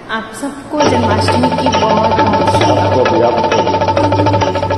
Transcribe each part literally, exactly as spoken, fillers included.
आप सबको जन्माष्टमी की बहुत बहुत आपको भी आपको भी।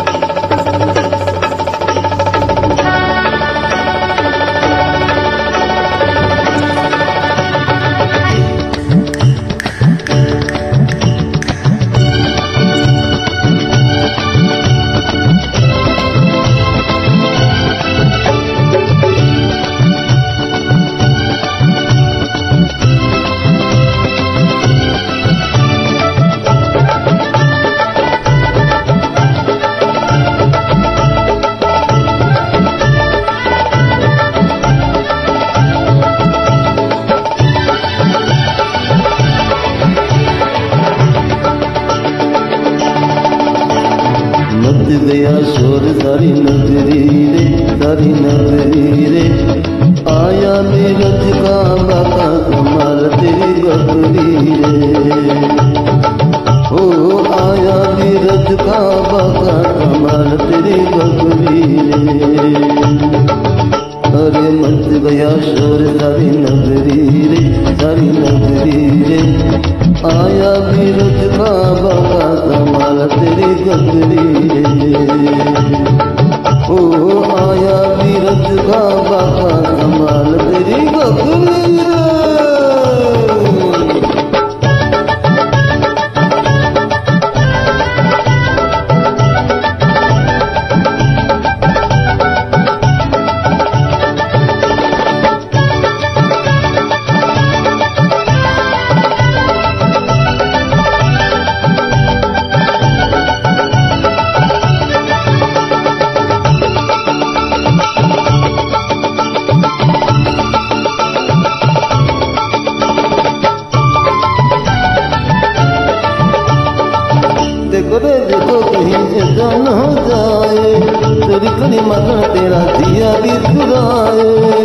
मच गया शोर सारी नगरी रे, सारी नगरी रे। आया नीरज का बाका कमाल तेरी गगरी रे। ओ आया नीरज का बाका कमाल तेरी गगरी रे। अरे मच गया शोर सारी नगरी रे, सारी नगरी रे। आया नीरज का बाका कमाल तेरी गगरी रे। ओ आया नीरज का बाका कमाल तेरी गगरी रे। देखो रे देखो कहीं ऐसा न हो जाए, तेरी कड़ी मगन तेरा दिया भी चुराए।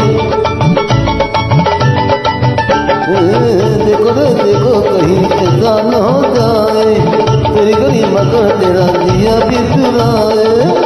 देखो रे देखो कहीं ऐसा न हो जाए, तेरी कड़ी मगन तेरा दिया भी चुराए।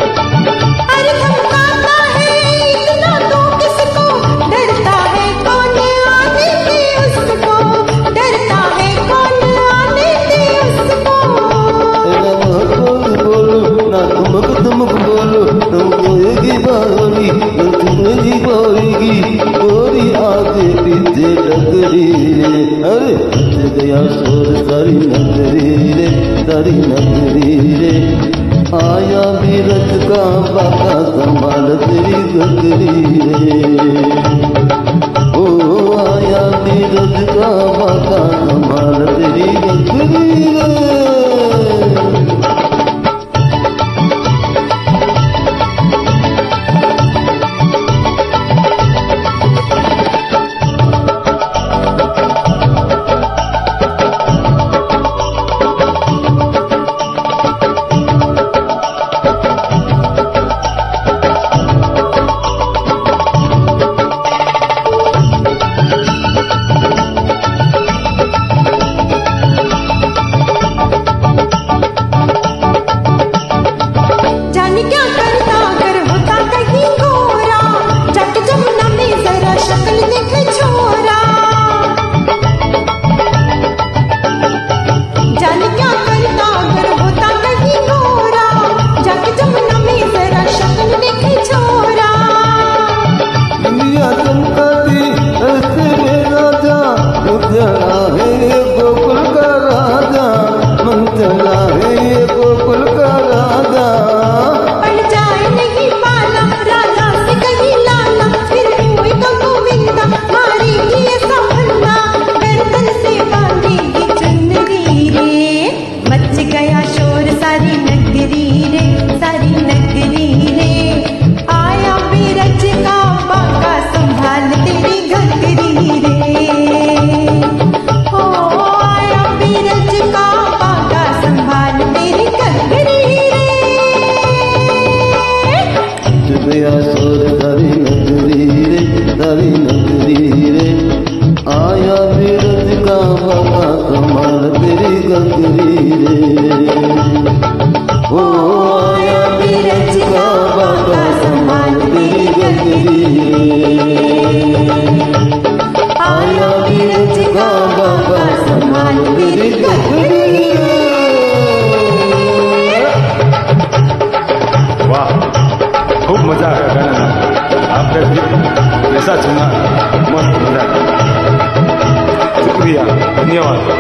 तुमक बोलो तुम बोएगी बारी, तुम्हें बोएगी बोरी आगे पीछे डगरी रे। अरे बच गया शोर सारी नगरी रे, सारी नगरी रे। आया नीरज का बाका संभाल तेरी गगरी रे। ओ आया नीरज का बाका संभाल तेरी गगरी रे। गोकुल का राजा मंगला है, गोकुल का राजा। पड़ जाए नहीं पाला राजा से कहीं लाला, फिर कोई तो गोविंदा मारेगी ऐसा फंदा, गर्दन से बांधेगी चुनरी रे। मच गया शोर सारी नगरी रे, सारी नगरी रे। आया बीरज का बाका संभाल तेरी गगरी रे। गया शोर सारी नगरी रे, सारी नगरी रे। आया नीरज का बाका कमाल तेरी गगरी रे। ओ आया नीरज का बाका संभाल तेरी गगरी रे। आया नीरज का बाका संभाल जान मेरी कतरी वाह, खूब मजा आया गाने में। आपने भी ऐसा चुना, मस्त मजा। शुक्रिया, धन्यवाद।